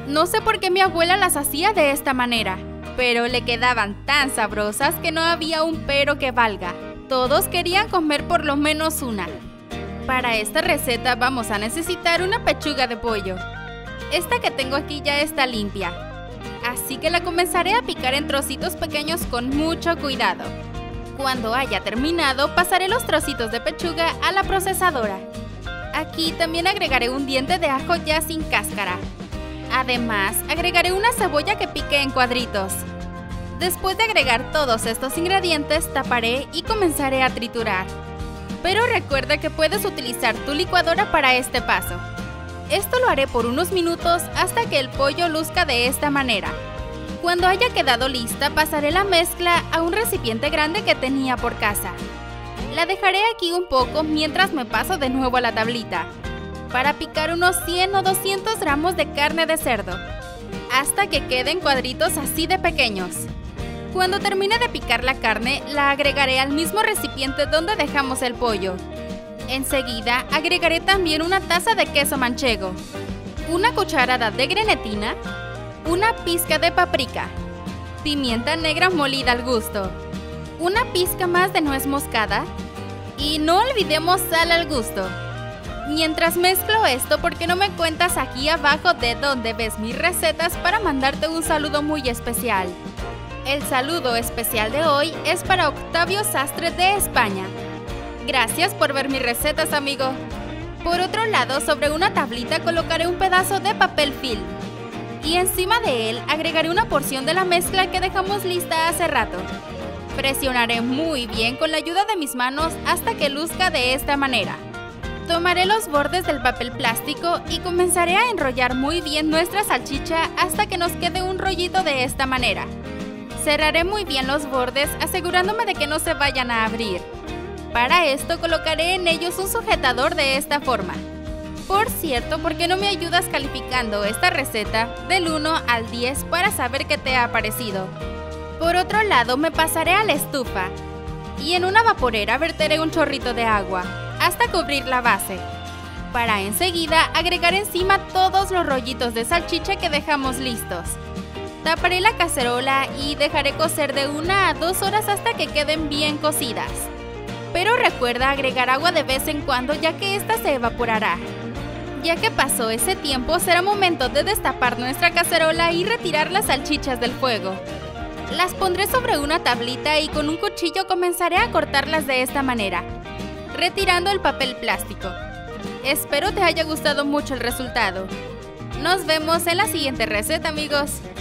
No sé por qué mi abuela las hacía de esta manera, pero le quedaban tan sabrosas que no había un pero que valga. Todos querían comer por lo menos una. Para esta receta vamos a necesitar una pechuga de pollo. Esta que tengo aquí ya está limpia, así que la comenzaré a picar en trocitos pequeños con mucho cuidado. Cuando haya terminado, pasaré los trocitos de pechuga a la procesadora. Aquí también agregaré un diente de ajo ya sin cáscara. Además, agregaré una cebolla que piqué en cuadritos. Después de agregar todos estos ingredientes, taparé y comenzaré a triturar. Pero recuerda que puedes utilizar tu licuadora para este paso. Esto lo haré por unos minutos hasta que el pollo luzca de esta manera. Cuando haya quedado lista, pasaré la mezcla a un recipiente grande que tenía por casa. La dejaré aquí un poco mientras me paso de nuevo a la tablita para picar unos 100 o 200 gramos de carne de cerdo, hasta que queden cuadritos así de pequeños. Cuando termine de picar la carne, la agregaré al mismo recipiente donde dejamos el pollo. Enseguida agregaré también una taza de queso manchego, una cucharada de grenetina, una pizca de paprika, pimienta negra molida al gusto, una pizca más de nuez moscada y no olvidemos sal al gusto. Mientras mezclo esto, ¿por qué no me cuentas aquí abajo de dónde ves mis recetas para mandarte un saludo muy especial? El saludo especial de hoy es para Octavio Sastre de España. Gracias por ver mis recetas, amigo. Por otro lado, sobre una tablita colocaré un pedazo de papel film y encima de él agregaré una porción de la mezcla que dejamos lista hace rato. Presionaré muy bien con la ayuda de mis manos hasta que luzca de esta manera. Tomaré los bordes del papel plástico y comenzaré a enrollar muy bien nuestra salchicha hasta que nos quede un rollito de esta manera. Cerraré muy bien los bordes asegurándome de que no se vayan a abrir. Para esto colocaré en ellos un sujetador de esta forma. Por cierto, ¿por qué no me ayudas calificando esta receta del 1 al 10 para saber qué te ha parecido? Por otro lado, me pasaré a la estufa y en una vaporera verteré un chorrito de agua hasta cubrir la base, para enseguida agregar encima todos los rollitos de salchicha que dejamos listos. Taparé la cacerola y dejaré cocer de 1 a 2 horas hasta que queden bien cocidas. Pero recuerda agregar agua de vez en cuando, ya que esta se evaporará. Ya que pasó ese tiempo, será momento de destapar nuestra cacerola y retirar las salchichas del fuego. Las pondré sobre una tablita y con un cuchillo comenzaré a cortarlas de esta manera, retirando el papel plástico. Espero te haya gustado mucho el resultado. Nos vemos en la siguiente receta, amigos.